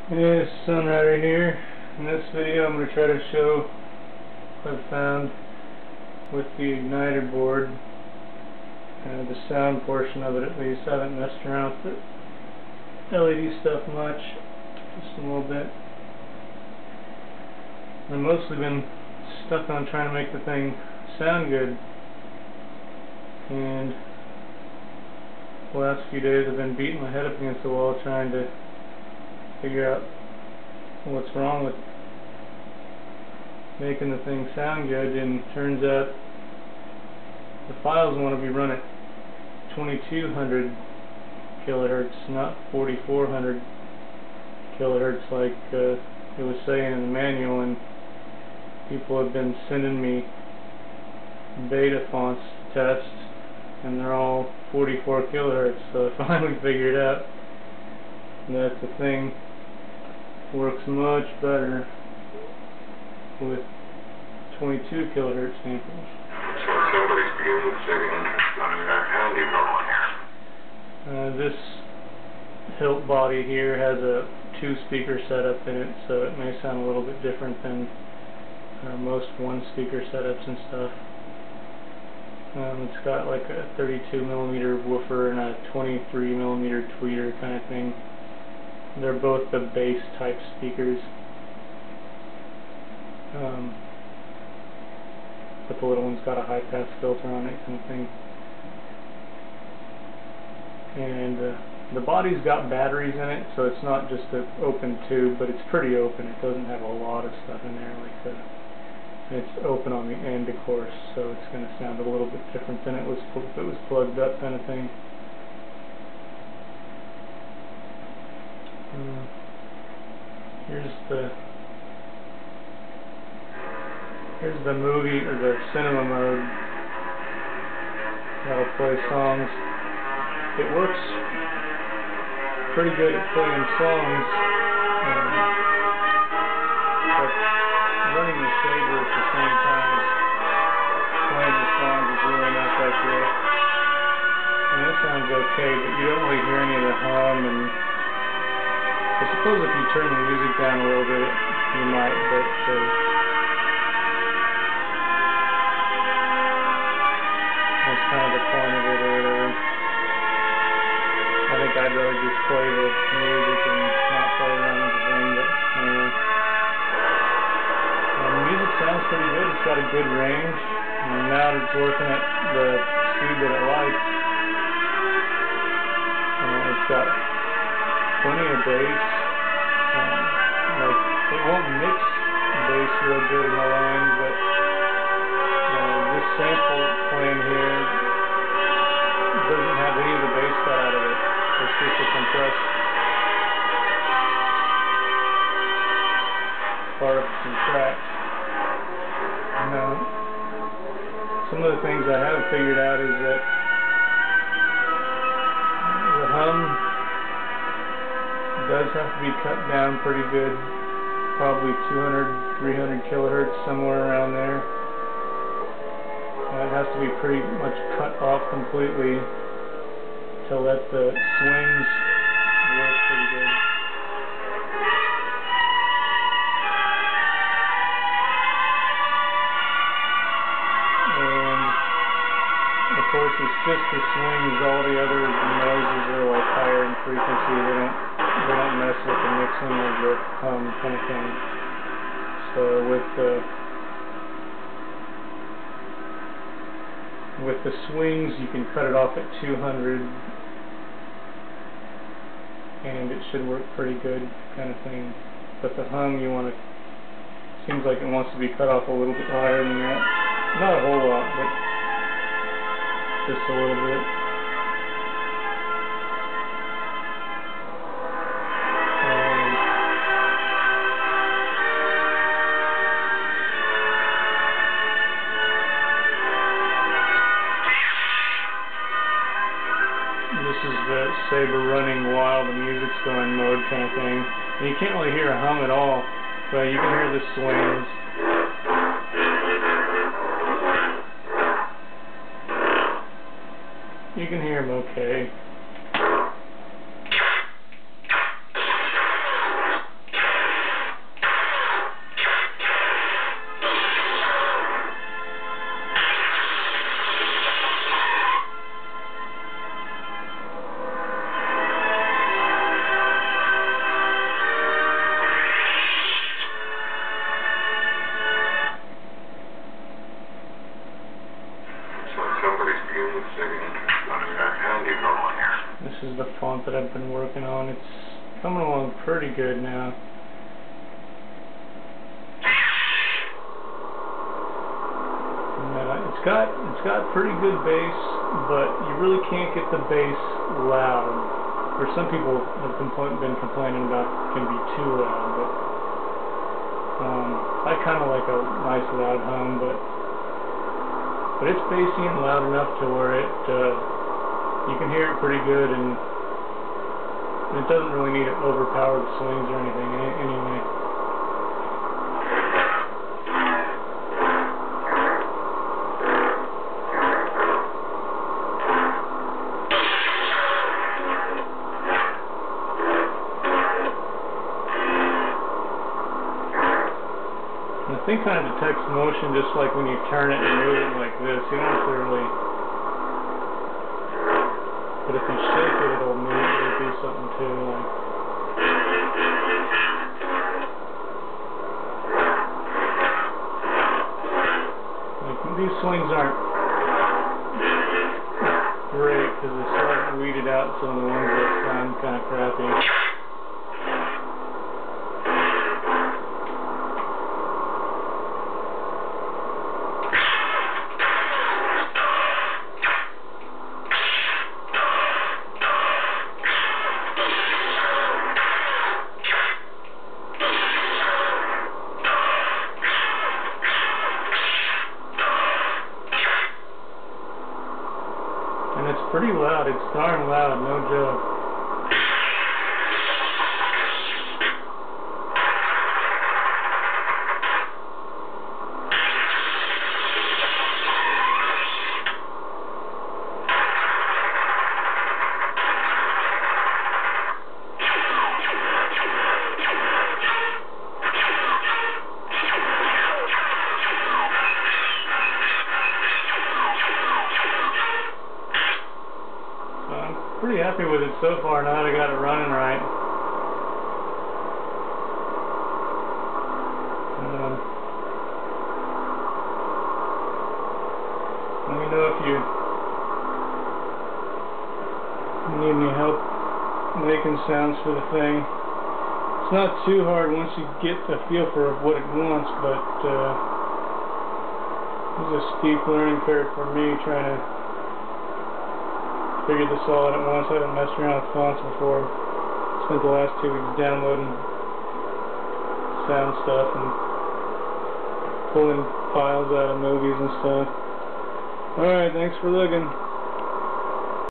Hey, Sunrider here. In this video I'm going to try to show what I've found with the igniter board, the sound portion of it at least. I haven't messed around with the LED stuff much, just a little bit. I've mostly been stuck on trying to make the thing sound good, and the last few days I've been beating my head up against the wall trying to figure out what's wrong with making the thing sound good, and turns out the files want to be run at 2200 kilohertz, not 4400 kilohertz like it was saying in the manual, and people have been sending me beta fonts to test and they're all 44 kilohertz, so I finally figured out that the thing works much better with 22 kilohertz samples. So somebody's beginning to take an interest in that handy going here. This hilt body here has a 2-speaker setup in it, so it may sound a little bit different than most 1-speaker setups and stuff. It's got like a 32mm woofer and a 23mm tweeter kind of thing. They're both the bass type speakers, but the little one's got a high pass filter on it kind of thing. And the body's got batteries in it, so it's not just an open tube, but it's pretty open. It doesn't have a lot of stuff in there. It's open on the end, of course, so it's going to sound a little bit different than it was if it was plugged up kind of thing. Here's the movie, or the cinema mode. That'll play songs. It works pretty good at playing songs, but running the shader at the same time as playing the songs is really not that great. And it sounds okay, but you don't really hear any of the hum, and I suppose if you turn the music down a little bit, you might, but that's kind of the point of it or whatever. I think I'd rather just play the music and not play around with the thing, but anyway. The music sounds pretty good. It's got a good range, and now it's working at the speed that I like. It's got plenty of bass. It won't mix bass real good in the line, but this sample playing here doesn't have any of the bass cut out of it. It's just a compressed part of some tracks. Now, some of the things I have figured out is that the hum does have to be cut down pretty good, probably 200, 300 kilohertz, somewhere around there. It has to be pretty much cut off completely to let the swings work pretty good. And of course it's just the swings, all the other noises are like higher in frequency. They don't mess with the mixing of the hum kind of thing. So with the swings you can cut it off at 200 and it should work pretty good kind of thing. But the hum seems like it wants to be cut off a little bit higher than that. Not a whole lot, but just a little bit. This is the Sabre running while the music's going mode kind of thing. And you can't really hear a hum at all, but you can hear the swings. You can hear them okay. is the font that I've been working on. It's coming along pretty good now. It's got pretty good bass, but you really can't get the bass loud. Or some people have been complaining about it can be too loud, but I kind of like a nice loud hum, but it's bassy and loud enough to where you can hear it pretty good, and it doesn't really need to overpower the swings or anything anyway. The thing kind of detects motion just like when you turn it and move it like this. You don't have to really... But if you shake it, it'll move, it'll do something too. Like these swings aren't great because they sort of weeded out some of the ones that sound kind of crappy. And it's pretty loud, it's darn loud, no joke. Pretty happy with it so far now that I got it running right. Let me know if you need any help making sounds for the thing. It's not too hard once you get a feel for what it wants, but this is a steep learning curve for me trying to figured this all out at once. I haven't messed around with fonts before. Spent the last 2 weeks downloading sound stuff and pulling files out of movies and stuff. Alright, thanks for looking.